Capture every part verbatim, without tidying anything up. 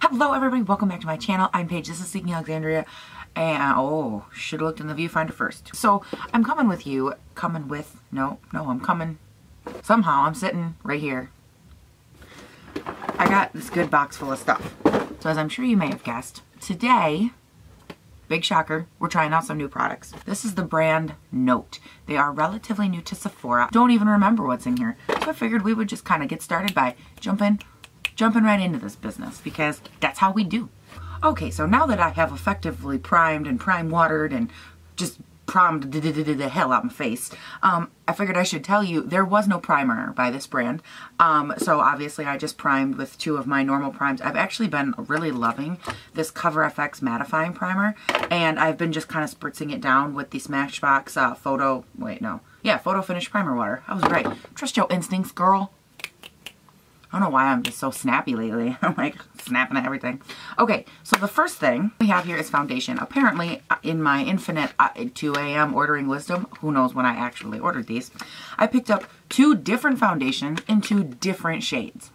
Hello everybody, welcome back to my channel. I'm Paige, this is Seeking Alexandria, and oh, should have looked in the viewfinder first. So I'm coming with you, coming with, no, no, I'm coming, somehow I'm sitting right here. I got this good box full of stuff. So as I'm sure you may have guessed, today, big shocker, we're trying out some new products. This is the brand Note. They are relatively new to Sephora. Don't even remember what's in here. So I figured we would just kind of get started by jumping jumping right into this business because that's how we do. Okay, so now that I have effectively primed and prime watered and just primed the hell out my face, um, I figured I should tell you there was no primer by this brand. Um, so obviously I just primed with two of my normal primes. I've actually been really loving this Cover F X mattifying primer, and I've been just kind of spritzing it down with the Smashbox uh, photo, wait no, yeah, photo finish primer water. I was right. Trust your instincts, girl. I don't know why I'm just so snappy lately. I'm like snapping at everything. Okay, so the first thing we have here is foundation. Apparently, in my infinite two A M ordering wisdom, who knows when I actually ordered these, I picked up two different foundations in two different shades.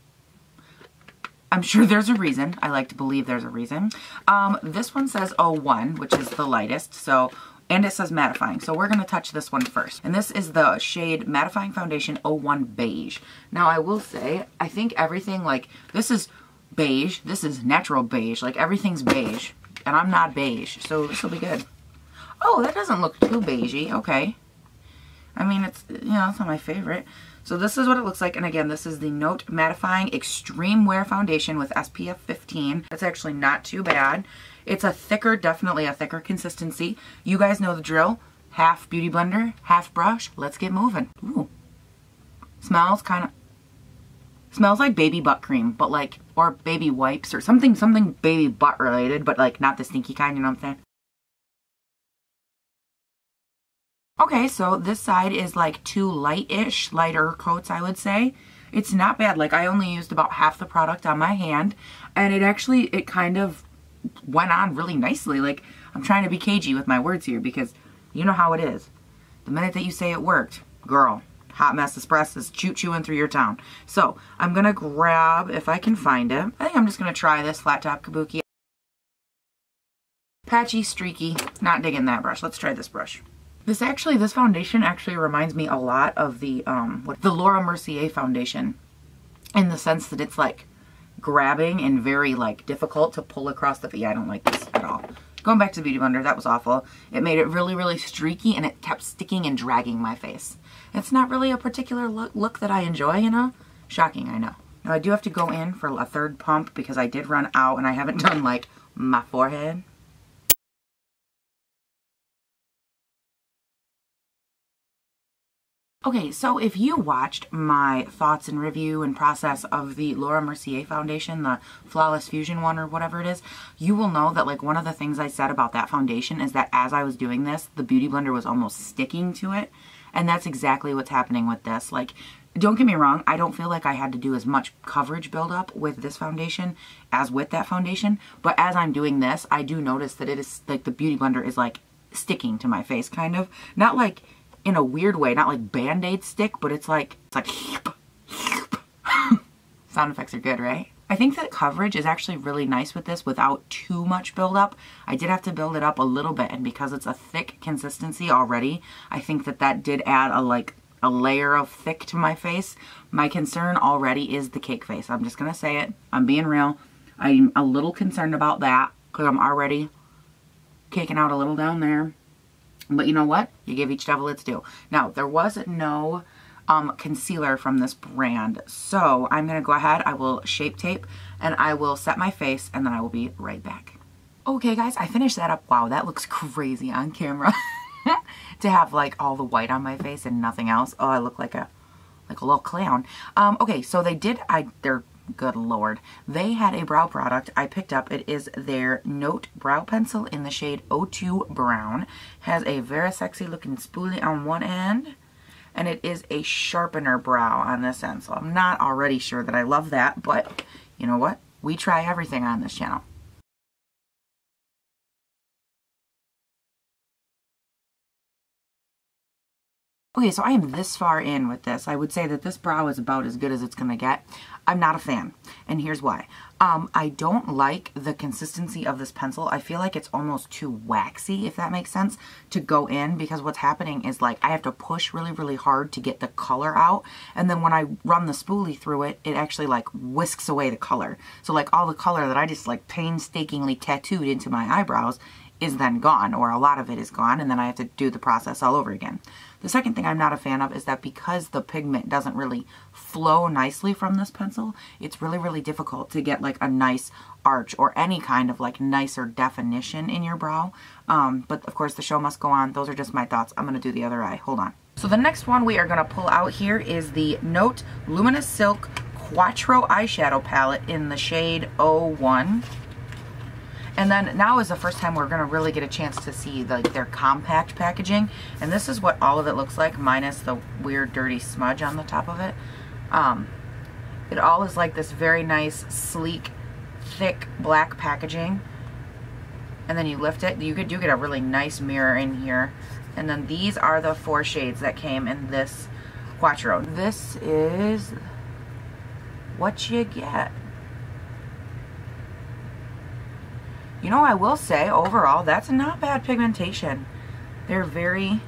I'm sure there's a reason. I like to believe there's a reason. Um, this one says oh one, which is the lightest, so and it says mattifying. So we're going to touch this one first. And this is the shade Mattifying Foundation oh one Beige. Now I will say, I think everything, like, this is beige. This is natural beige. Like, everything's beige. And I'm not beige. So this will be good. Oh, that doesn't look too beigey. Okay. I mean, it's, you know, it's not my favorite. So this is what it looks like. And again, this is the Note Mattifying Extreme Wear Foundation with S P F fifteen. That's actually not too bad. It's a thicker, definitely a thicker consistency. You guys know the drill. Half beauty blender, half brush. Let's get moving. Ooh. Smells kind of, smells like baby butt cream, but like, or baby wipes or something, something baby butt related, but like not the stinky kind, you know what I'm saying? Okay, so this side is like two light-ish, lighter coats, I would say. It's not bad. Like, I only used about half the product on my hand, and it actually, it kind of went on really nicely. Like, I'm trying to be cagey with my words here because you know how it is. The minute that you say it worked, girl, Hot Mess Express is choo-chooing through your town. So, I'm going to grab, if I can find it, I think I'm just going to try this Flat Top Kabuki. Patchy, streaky, not digging that brush. Let's try this brush. This actually, this foundation actually reminds me a lot of the, um, what, the Laura Mercier foundation, in the sense that it's like grabbing and very like difficult to pull across the, yeah, I don't like this at all. Going back to the Beauty Blender, that was awful. It made it really, really streaky and it kept sticking and dragging my face. It's not really a particular look, look that I enjoy, you know? Shocking, I know. Now I do have to go in for a third pump because I did run out and I haven't done like my forehead. Okay, so if you watched my thoughts and review and process of the Laura Mercier foundation, the Flawless Fusion one or whatever it is, you will know that like one of the things I said about that foundation is that as I was doing this, the Beauty Blender was almost sticking to it. And that's exactly what's happening with this. Like, don't get me wrong, I don't feel like I had to do as much coverage buildup with this foundation as with that foundation. But as I'm doing this, I do notice that it is like the Beauty Blender is like sticking to my face, kind of. Not like in a weird way, not like Band-Aid stick, but it's like, it's like, sound effects are good, right? I think that coverage is actually really nice with this without too much buildup. I did have to build it up a little bit, and because it's a thick consistency already, I think that that did add a like a layer of thick to my face. My concern already is the cake face. I'm just gonna say it. I'm being real. I'm a little concerned about that because I'm already caking out a little down there. But you know what? You give each devil its due. Now, there was no um, concealer from this brand. So I'm going to go ahead. I will Shape Tape and I will set my face and then I will be right back. Okay, guys, I finished that up. Wow, that looks crazy on camera. To have like all the white on my face and nothing else. Oh, I look like a like a little clown. Um, okay, so they did, I, they're, good lord. They had a brow product I picked up. It is their Note Brow Pencil in the shade oh two Brown. Has a very sexy looking spoolie on one end. And it is a sharpener brow on this end. So I'm not already sure that I love that. But you know what? We try everything on this channel. Okay, so I am this far in with this. I would say that this brow is about as good as it's gonna get. I'm not a fan, and here's why. Um, I don't like the consistency of this pencil. I feel like it's almost too waxy, if that makes sense, to go in, because what's happening is like I have to push really, really hard to get the color out, and then when I run the spoolie through it, it actually like whisks away the color. So like all the color that I just like painstakingly tattooed into my eyebrows is then gone, or a lot of it is gone, and then I have to do the process all over again. The second thing I'm not a fan of is that because the pigment doesn't really flow nicely from this pencil, it's really, really difficult to get like a nice arch or any kind of like nicer definition in your brow. Um, but of course the show must go on. Those are just my thoughts. I'm gonna do the other eye. Hold on. So the next one we are gonna pull out here is the Note Luminous Silk Quattro Eyeshadow Palette in the shade oh one. And then now is the first time we're going to really get a chance to see the, their compact packaging. And this is what all of it looks like, minus the weird dirty smudge on the top of it. Um, it all is like this very nice, sleek, thick black packaging. And then you lift it. You do get a really nice mirror in here. And then these are the four shades that came in this Quattro. This is what you get. You know, I will say, overall, that's not bad pigmentation. They're very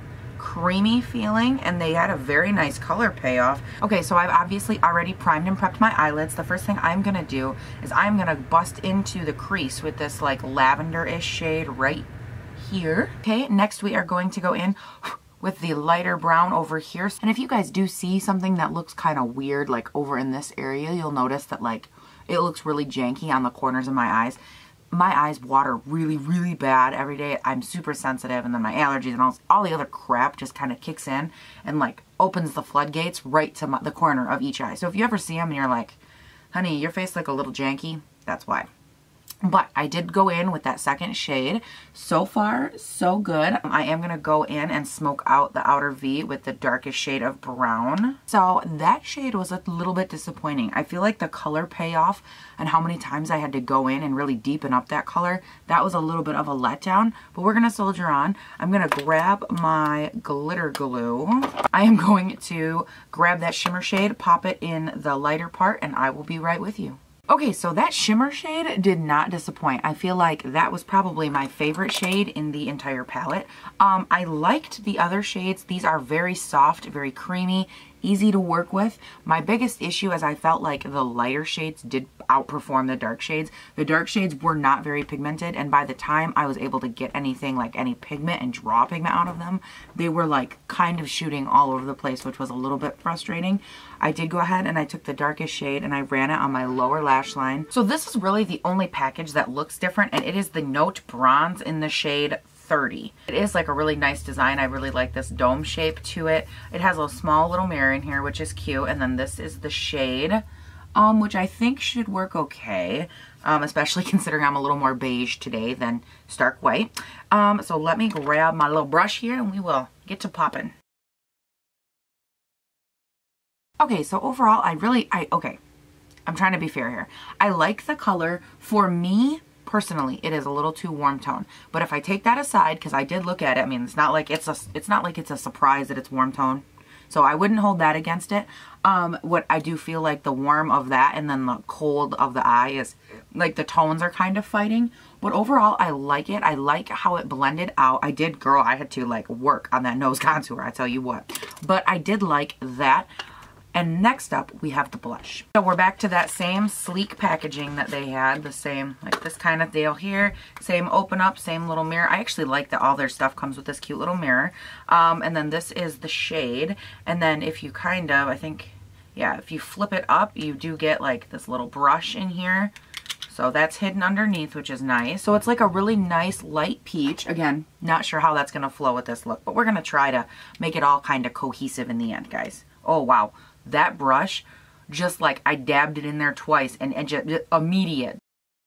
creamy feeling, and they had a very nice color payoff. Okay, so I've obviously already primed and prepped my eyelids. The first thing I'm gonna do is I'm gonna bust into the crease with this like lavender-ish shade right here. Okay, next we are going to go in with the lighter brown over here. And if you guys do see something that looks kind of weird, like over in this area, you'll notice that like it looks really janky on the corners of my eyes. My eyes water really, really bad every day. I'm super sensitive, and then my allergies and all, all the other crap just kind of kicks in and like opens the floodgates right to my, the corner of each eye. So if you ever see them and you're like, honey, your face look a little janky, that's why. But I did go in with that second shade. So far, so good. I am going to go in and smoke out the outer V with the darkest shade of brown. So that shade was a little bit disappointing. I feel like the color payoff and how many times I had to go in and really deepen up that color, that was a little bit of a letdown. But we're going to soldier on. I'm going to grab my glitter glue. I am going to grab that shimmer shade, pop it in the lighter part, and I will be right with you. Okay, so that shimmer shade did not disappoint. I feel like that was probably my favorite shade in the entire palette. Um, I liked the other shades. These are very soft, very creamy, easy to work with. My biggest issue is I felt like the lighter shades did outperform the dark shades. The dark shades were not very pigmented, and by the time I was able to get anything like any pigment and draw pigment out of them, they were like kind of shooting all over the place, which was a little bit frustrating. I did go ahead and I took the darkest shade and I ran it on my lower lash line. So this is really the only package that looks different, and it is the Note Bronze in the shade thirty. It is like a really nice design. I really like this dome shape to it. It has a small little mirror in here, which is cute. And then this is the shade, um, which I think should work okay, um, especially considering I'm a little more beige today than stark white. Um, so let me grab my little brush here and we will get to popping. Okay, so overall, I really, I, okay, I'm trying to be fair here. I like the color. For me, personally, it is a little too warm tone. But if I take that aside, because I did look at it, I mean, it's not like it's a, it's not like it's a surprise that it's warm tone. So I wouldn't hold that against it. Um, what I do feel like the warm of that and then the cold of the eye is like the tones are kind of fighting. But overall, I like it. I like how it blended out. I did, girl, I had to like work on that nose contour, I tell you what. But I did like that. And next up, we have the blush. So we're back to that same sleek packaging that they had, the same, like this kind of deal here, same open up, same little mirror. I actually like that all their stuff comes with this cute little mirror. Um, and then this is the shade. And then if you kind of, I think, yeah, if you flip it up, you do get like this little brush in here. So that's hidden underneath, which is nice. So it's like a really nice light peach. Again, not sure how that's gonna flow with this look, but we're gonna try to make it all kind of cohesive in the end, guys. Oh, wow. That brush, just like I dabbed it in there twice and, and just, just immediate.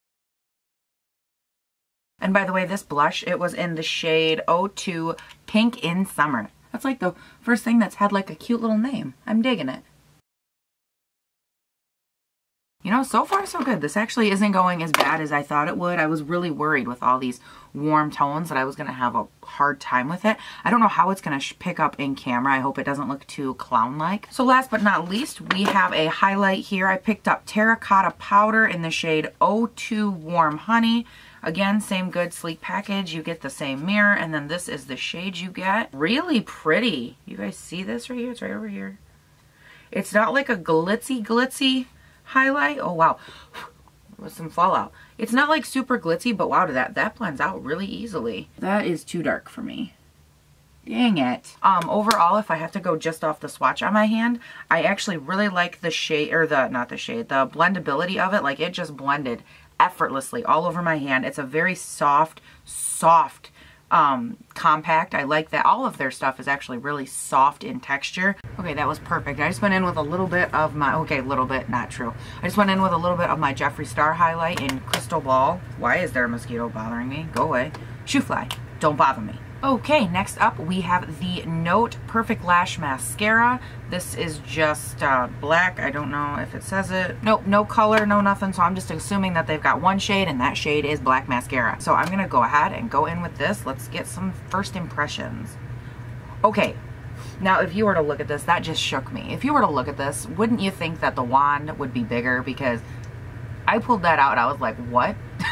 And by the way, this blush, it was in the shade oh two Pink in Summer. That's like the first thing that's had like a cute little name. I'm digging it. You know, so far so good. This actually isn't going as bad as I thought it would. I was really worried with all these warm tones that I was going to have a hard time with it. I don't know how it's going to pick up in camera. I hope it doesn't look too clown-like. So last but not least, we have a highlight here. I picked up Terracotta Powder in the shade oh two Warm Honey. Again, same good sleek package. You get the same mirror, and then this is the shade you get. Really pretty. You guys see this right here? It's right over here. It's not like a glitzy glitzy highlight. Oh wow, with some fallout. It's not like super glitzy, but wow, that that blends out really easily. That is too dark for me. Dang it. Um, overall, if I have to go just off the swatch on my hand, I actually really like the shade, or the, not the shade, the blendability of it. Like, it just blended effortlessly all over my hand. It's a very soft, soft um, compact. I like that. All of their stuff is actually really soft in texture. Okay, that was perfect. I just went in with a little bit of my, okay, little bit, not true. I just went in with a little bit of my Jeffree Star highlight in Crystal Ball. Why is there a mosquito bothering me? Go away. Shoe fly, don't bother me. Okay, next up we have the Note Perfect Lash Mascara. This is just uh, black. I don't know if it says it. Nope, no color, no nothing, so I'm just assuming that they've got one shade, and that shade is black mascara. So I'm gonna go ahead and go in with this. Let's get some first impressions. Okay, now if you were to look at this, that just shook me. If you were to look at this, wouldn't you think that the wand would be bigger? Because I pulled that out and I was like, what?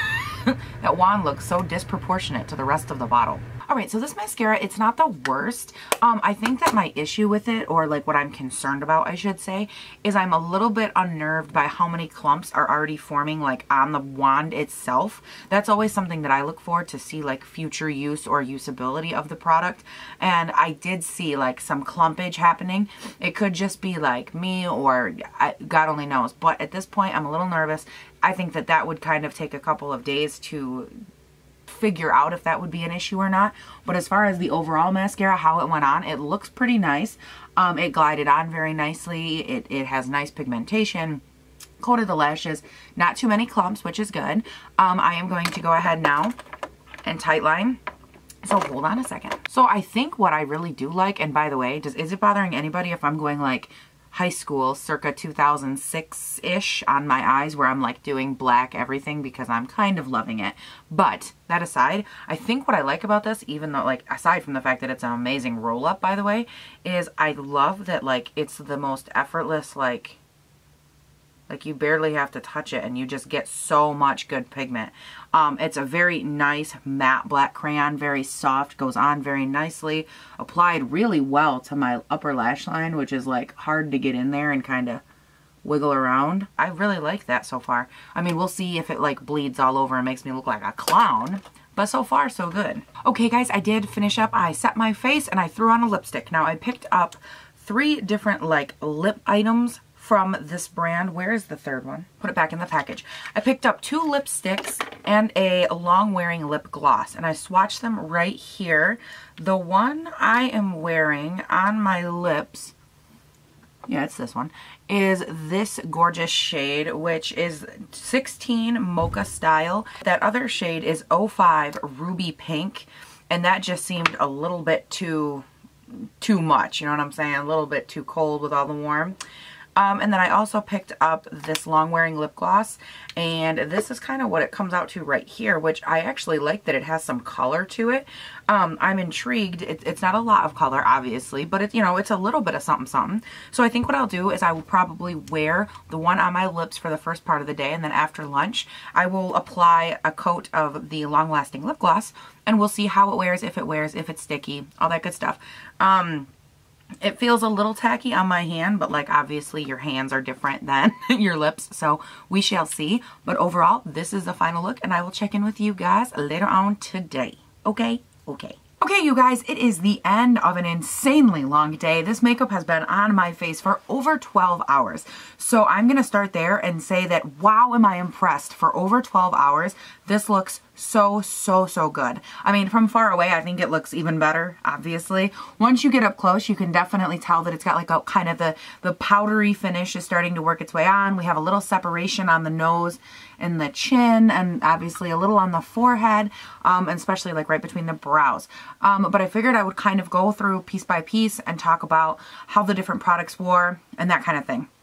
That wand looks so disproportionate to the rest of the bottle. All right, so this mascara, it's not the worst. Um, I think that my issue with it, or like what I'm concerned about, I should say, is I'm a little bit unnerved by how many clumps are already forming like on the wand itself. That's always something that I look for to see like future use or usability of the product. And I did see like some clumpage happening. It could just be like me, or I, God only knows. But at this point, I'm a little nervous. I think that that would kind of take a couple of days to figure out if that would be an issue or not. But as far as the overall mascara, how it went on, it looks pretty nice. Um, it glided on very nicely. It, it has nice pigmentation, coated the lashes, not too many clumps, which is good. Um, I am going to go ahead now and tightline. So hold on a second. So I think what I really do like, and by the way, does is it bothering anybody if I'm going like high school circa two thousand six-ish on my eyes, where I'm like doing black everything, because I'm kind of loving it. But that aside, I think what I like about this, even though like aside from the fact that it's an amazing roll up, by the way, is I love that like it's the most effortless, like like you barely have to touch it and you just get so much good pigment. Um, it's a very nice matte black crayon, very soft, goes on very nicely, applied really well to my upper lash line, which is like hard to get in there and kind of wiggle around. I really like that so far. I mean, we'll see if it like bleeds all over and makes me look like a clown, but so far so good. Okay guys, I did finish up. I set my face and I threw on a lipstick. Now I picked up three different like lip items from this brand. Where is the third one? Put it back in the package. I picked up two lipsticks and a long wearing lip gloss, and I swatched them right here. The one I am wearing on my lips, yeah, it's this one, is this gorgeous shade, which is sixteen Mocha Style. That other shade is oh five Ruby Pink, and that just seemed a little bit too, too much, you know what I'm saying? A little bit too cold with all the warm. Um, and then I also picked up this long wearing lip gloss, and this is kind of what it comes out to right here, which I actually like that it has some color to it. Um, I'm intrigued. It, it's not a lot of color, obviously, but it's, you know, it's a little bit of something something. So I think what I'll do is I will probably wear the one on my lips for the first part of the day, and then after lunch I will apply a coat of the long lasting lip gloss, and we'll see how it wears, if it wears, if it's sticky, all that good stuff. Um... It feels a little tacky on my hand, but like obviously your hands are different than your lips, so we shall see. But overall, this is the final look, and I will check in with you guys later on today. Okay? Okay. Okay, you guys, it is the end of an insanely long day. This makeup has been on my face for over twelve hours. So I'm going to start there and say that, wow, am I impressed. For over twelve hours, this looks so, so, so good. I mean, from far away, I think it looks even better, obviously. Once you get up close, you can definitely tell that it's got like a kind of the, the powdery finish is starting to work its way on. We have a little separation on the nose and the chin, and obviously a little on the forehead, um, and especially like right between the brows. Um, but I figured I would kind of go through piece by piece and talk about how the different products wore and that kind of thing.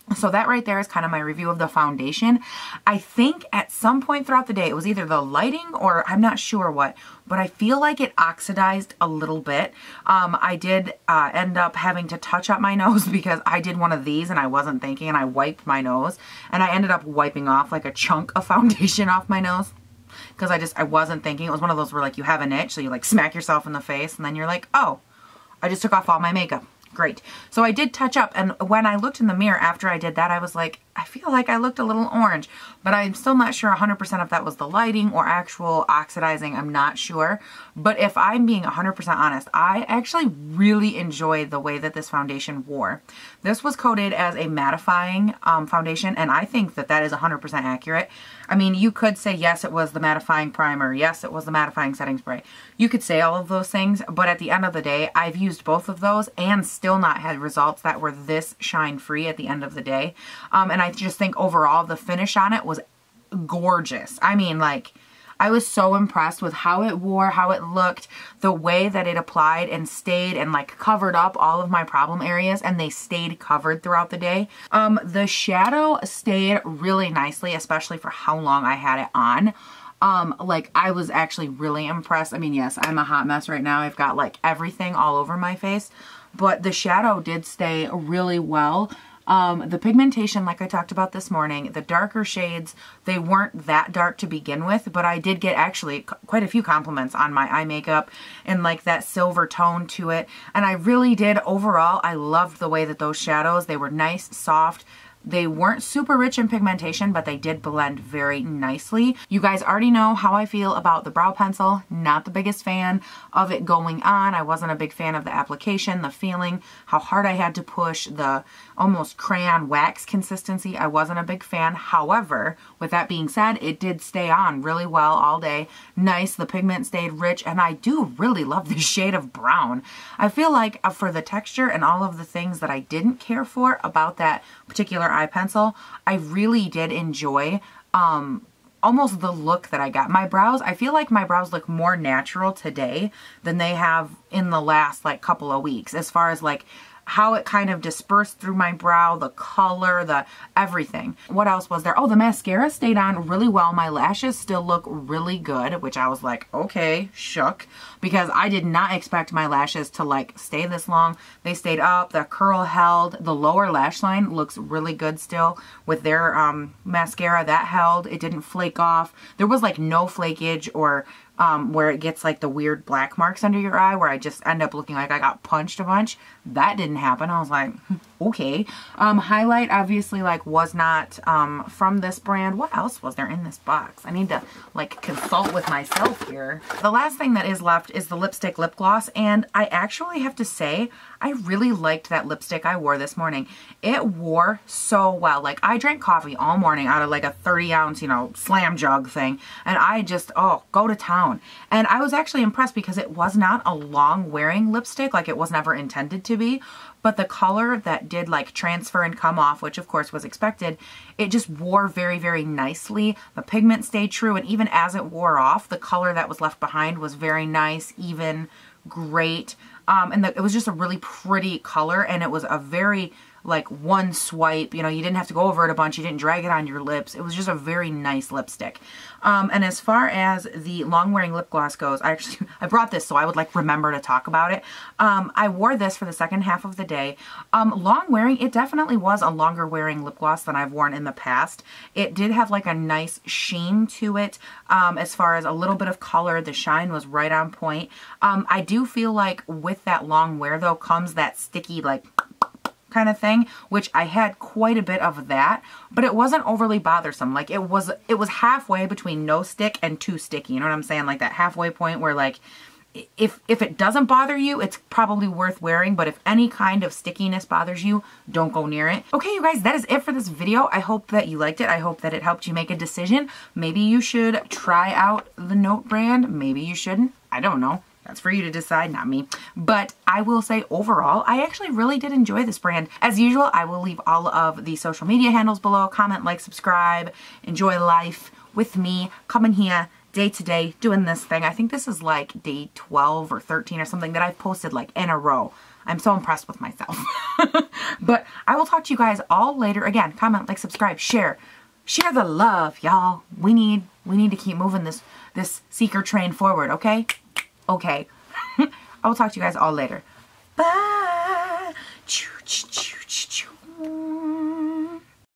So that right there is kind of my review of the foundation. I think at some point throughout the day, it was either the lighting or I'm not sure what, but I feel like it oxidized a little bit. Um, I did uh, end up having to touch up my nose because I did one of these and I wasn't thinking, and I wiped my nose and I ended up wiping off like a chunk of foundation off my nose because I just, I wasn't thinking. It was one of those where like you have an itch, so you like smack yourself in the face and then you're like, oh, I just took off all my makeup. Great. So I did touch up, and when I looked in the mirror after I did that, I was like, I feel like I looked a little orange, but I'm still not sure one hundred percent if that was the lighting or actual oxidizing. I'm not sure. But if I'm being one hundred percent honest, I actually really enjoyed the way that this foundation wore. This was coated as a mattifying um, foundation, and I think that that is one hundred percent accurate. I mean, you could say, yes, it was the mattifying primer. Yes, it was the mattifying setting spray. You could say all of those things, but at the end of the day, I've used both of those and still not had results that were this shine free at the end of the day. Um, and I just think overall the finish on it was gorgeous. I mean, like, I was so impressed with how it wore, how it looked, the way that it applied and stayed and like covered up all of my problem areas, and they stayed covered throughout the day. Um, the shadow stayed really nicely, especially for how long I had it on. Um, like I was actually really impressed. I mean, yes, I'm a hot mess right now. I've got like everything all over my face, but the shadow did stay really well. Um, the pigmentation, like I talked about this morning, the darker shades, they weren't that dark to begin with, but I did get actually quite a few compliments on my eye makeup and like that silver tone to it. And I really did overall, I loved the way that those shadows, they were nice, soft. They weren't super rich in pigmentation, but they did blend very nicely. You guys already know how I feel about the brow pencil. Not the biggest fan of it going on. I wasn't a big fan of the application, the feeling, how hard I had to push, the almost crayon wax consistency. I wasn't a big fan. However, with that being said, it did stay on really well all day. Nice, the pigment stayed rich, and I do really love this shade of brown. I feel like for the texture and all of the things that I didn't care for about that particular eye pencil, I really did enjoy um, almost the look that I got. My brows, I feel like my brows look more natural today than they have in the last like couple of weeks, as far as like how it kind of dispersed through my brow, the color, the everything. What else was there? Oh, the mascara stayed on really well. My lashes still look really good, which I was like, okay, shook, because I did not expect my lashes to like stay this long. They stayed up, the curl held, the lower lash line looks really good still with their um, mascara. That held, it didn't flake off. There was like no flakage or Um, where it gets like the weird black marks under your eye where I just end up looking like I got punched a bunch. That didn't happen. I was like, okay. Um, highlight obviously like was not um, from this brand. What else was there in this box? I need to like consult with myself here. The last thing that is left is the lipstick lip gloss, and I actually have to say I really liked that lipstick I wore this morning. It wore so well. Like I drank coffee all morning out of like a thirty ounce, you know, slam jug thing, and I just, oh, go to town. And I was actually impressed because it was not a long wearing lipstick, like it was never intended to be, but the color that did like transfer and come off, which of course was expected, it just wore very, very nicely. The pigment stayed true, and even as it wore off, the color that was left behind was very nice, even, great. Um, and the, it was just a really pretty color, and it was a very like one swipe, you know, you didn't have to go over it a bunch, you didn't drag it on your lips. It was just a very nice lipstick. Um, and as far as the long wearing lip gloss goes, I actually, I brought this so I would like remember to talk about it. Um, I wore this for the second half of the day. Um, long wearing, it definitely was a longer wearing lip gloss than I've worn in the past. It did have like a nice sheen to it. Um, as far as a little bit of color, the shine was right on point. Um, I do feel like with that long wear though comes that sticky like kind of thing, which I had quite a bit of that, but it wasn't overly bothersome. Like it was, it was halfway between no stick and too sticky. You know what I'm saying? Like that halfway point where like, if, if it doesn't bother you, it's probably worth wearing, but if any kind of stickiness bothers you, don't go near it. Okay, you guys, that is it for this video. I hope that you liked it. I hope that it helped you make a decision. Maybe you should try out the Note brand. Maybe you shouldn't. I don't know. That's for you to decide, not me. But I will say overall, I actually really did enjoy this brand. As usual, I will leave all of the social media handles below. Comment, like, subscribe, enjoy life with me, coming here day to day, doing this thing. I think this is like day twelve or thirteen or something that I've posted like in a row. I'm so impressed with myself. But I will talk to you guys all later. Again, comment, like, subscribe, share. Share the love, y'all. We need we need to keep moving this this seeker train forward, okay? Okay. I will talk to you guys all later. Bye. Choo, choo, choo, choo, choo.